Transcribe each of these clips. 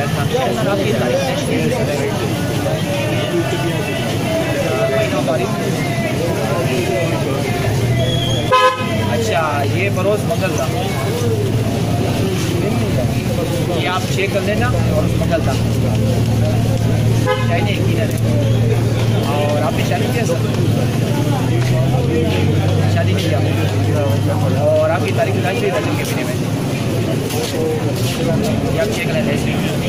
आपकी अच्छा, ये बरोज़ मंगल था, ये आप चेक कर लेना। और मंगल था चाहिए क्लियर है। और आपने शादी किया सर? शादी किया। और आपकी तारीख बताई थी रजब के महीने में, ये आप चेक कर लें।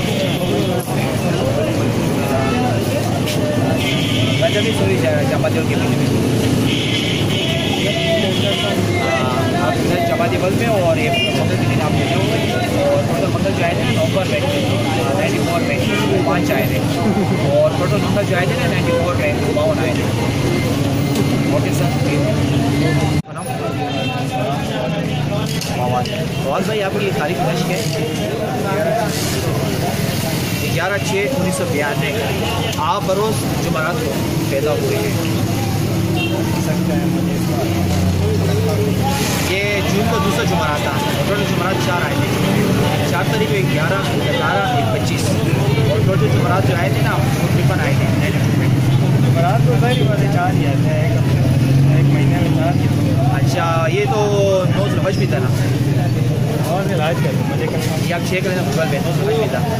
रजब ही सोई चपाती के महीने में आप चपाती बल में। और ये मंगल के दिन आप लेते हो। और टोटल मंगल जो आए थे नवंबर में 94 में 5 आए थे। और टोटल मंगल जो आए थे ना 94 में 52 आए थे। Okay sir. फवाद भाई आपकी तारीख नश है 11/6/1992। आप बरोज़ जुमेरात को पैदा हुए हैं। ये जून को दूसरा जुमेरात था। टोटल जुमेरात 4 आए थे। 4 तारीख 11, 18, 25। और टोटल जुमेरात जो आए थे ना तकरीबन आए थे 92 में। जुमेरात तो भाई 4 ही आते हैं, एक महीने में 4। अच्छा, ये तो 9 ज़ुल्हज भी था ना। और फिर आज कर मुझे ये आप चेक करें गूगल पे, 9 ज़ुल्हज भी था।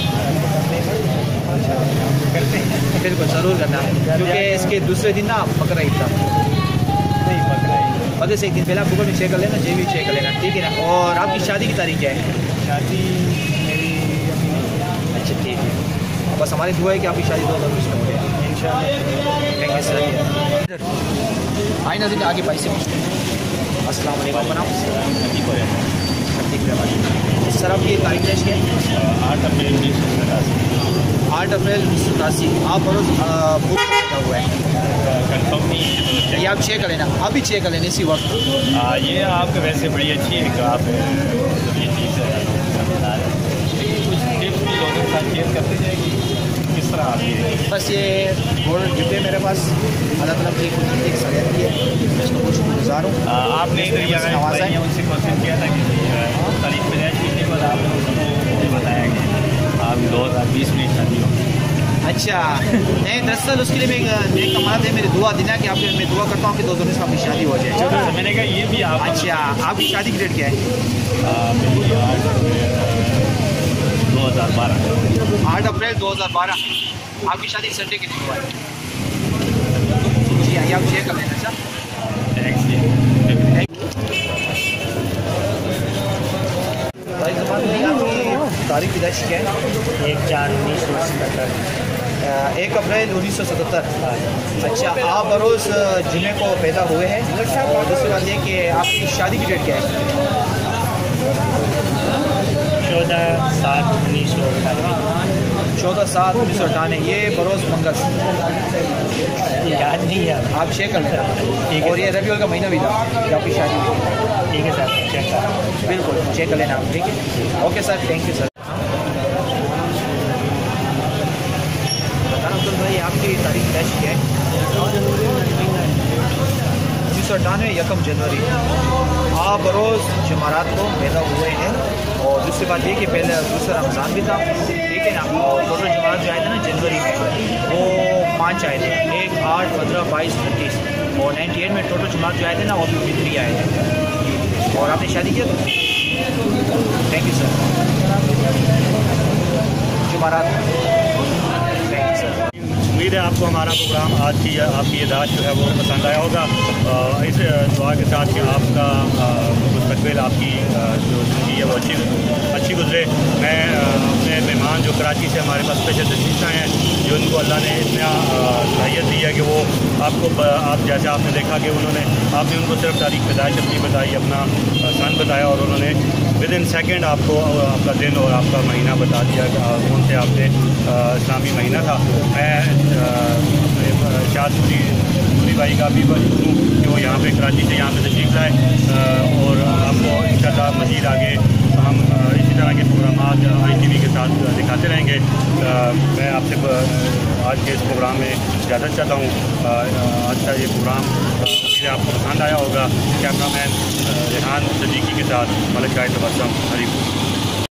करते हैं बिल्कुल ज़रूर करना, क्योंकि इसके दूसरे दिन ना बकरा ईद था। नहीं बकरा से एक दिन पहले आप गूगल में चेक कर लेना, जे भी चेक कर लेना, ठीक है ना। और आपकी शादी की तारीख क्या है? शादी मेरी अच्छा ठीक है। बस हमारी दुआ है कि आपकी शादी 2020 में हो जाए इंशाल्लाह। Thank you sir. आई नज़र आगे भाई से पूछते हैं। अस्सलाम वालेकुम। नाम सर आपकी तारीख क्या है? 8 अप्रैल 1987। आप बरोज़ बुक किया हुआ है, कंफर्म नहीं है तो ये आप चेक कर लेना, अभी चेक कर लेना इसी वक्त। ये आपको वैसे बड़ी अच्छी है कि आप ये चीज़ कुछ टिप्स भी लोगों के साथ शेयर करते जाएगी किस तरह आप ये बस ये गोल्ड गिफ्ट है मेरे पास, अलग अलग की कुदरती सरियत की है, मैं इसको कुछ गुजार हूँ। आपने नवाजा है उनसे क्वेश्चन किया था कि तारीख पैदाइश कितने पर आपने उसको बताया कि आप 2020 में शादी होगी। अच्छा नहीं, दरअसल उसके लिए मैं नेक कमाल है, मेरी दुआ देना कि आपके मैं दुआ करता हूँ कि 2019 में आपकी शादी हो जाए। मैंने कहा ये भी आप अच्छा, आपकी शादी की डेट क्या है? 8 अप्रैल 2012। आपकी शादी संडे के दिन हुआ है। जी आइए आप चेक कर लेना सर। तारीख पैदाइश क्या है? 1/4/1977। 1 अप्रैल 1977। अच्छा, आप बरोज़ जुमे को पैदा हुए हैं। और दूसरी बात ये कि आपकी शादी की डेट क्या है? 14/7/1998। ये बरोज़ मंगल याद नहीं है, आप चेक कर लेना। और ये रबीउल का महीना भी था कि आपकी शादी हुई। ठीक है सर, चेक कर बिल्कुल चेक कर लेना आप, ठीक है। Okay sir, thank you sir. बताना अब्दुल भाई आपकी तारीख कैश क्या है? 1998 1 जनवरी। आप बरोज़ जुमेरात को पैदा हुए हैं। और दूसरी बात ये कि पहले दूसरा रमज़ान भी था, ठीक है ना। और टोटल जुमेरात जो आए थे ना जनवरी में वो 5 आए थे, 1, 8, 15, 22, 29। और 98 में टोटल जुमेरात जो आए थे ना वो 53 आए थे। और आपने शादी किया था? Thank you sir. जुमेरात। Thank you sir. उम्मीद है आपको हमारा प्रोग्राम आज की आपकी यादाश्त जो है वो पसंद आया होगा। इस दुआ के साथ कि आपका मुस्तकबिल आपकी जो ज़िंदगी है वो अच्छी गुजरे। मैं अपने मेहमान जो कराची से हमारे पास स्पेशल तशरीफ़ आए हैं, जो उनको अल्लाह ने इतना सलाहियत दी है कि वो आप जैसे आपने देखा कि आपने उनको सिर्फ तारीख पैदाइश अपनी बताई, अपना सन बताया, और उन्होंने विद इन सेकेंड आपको आपका दिन और आपका महीना बता दिया कि कौन से आपने इस्लामी महीना था। मैं शादी भाई का भी हूँ कि वो यहाँ पे कराची से यहाँ पे तशरीफ़ लाए। और आपको इंशाअल्लाह मज़ीद आगे हम इसी तरह के प्रोग्राम ITV के साथ दिखाते रहेंगे। मैं आपसे आज के इस प्रोग्राम में इजाज़त चाहता हूँ। आज का ये प्रोग्राम आपको पसंद आया होगा। कैमरामैन रेहान सदीकी के साथ मलिक शाहिद तबस्सुम हरीपुर।